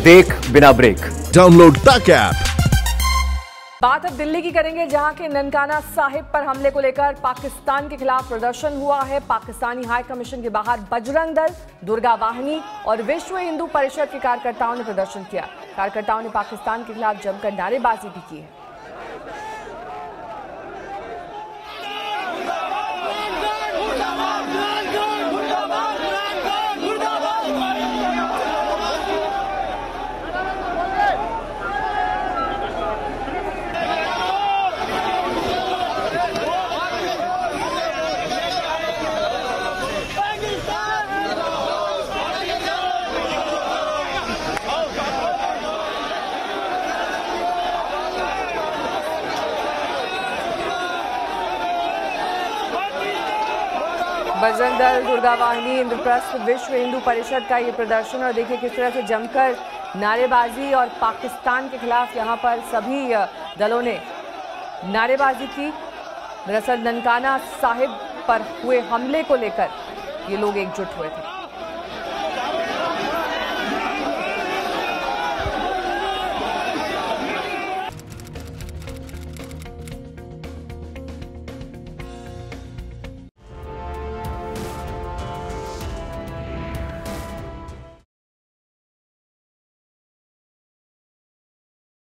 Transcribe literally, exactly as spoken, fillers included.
देख बिना break. Download तक ऐप। बात अब दिल्ली की करेंगे, जहां के ननकाना साहिब पर हमले को लेकर पाकिस्तान के खिलाफ प्रदर्शन हुआ है। पाकिस्तानी हाई कमीशन के बाहर बजरंग दल, दुर्गा वाहिनी और विश्व हिंदू परिषद के कार्यकर्ताओं ने प्रदर्शन किया। कार्यकर्ताओं ने पाकिस्तान के खिलाफ जमकर नारेबाजी भी की है। बजरंग दल, दुर्गा वाहिनी, इंद्रप्रस्थ, विश्व हिंदू परिषद का ये प्रदर्शन, और देखिए किस तरह से जमकर नारेबाजी और पाकिस्तान के खिलाफ यहाँ पर सभी दलों ने नारेबाजी की। दरअसल ननकाना साहिब पर हुए हमले को लेकर ये लोग एकजुट हुए थे।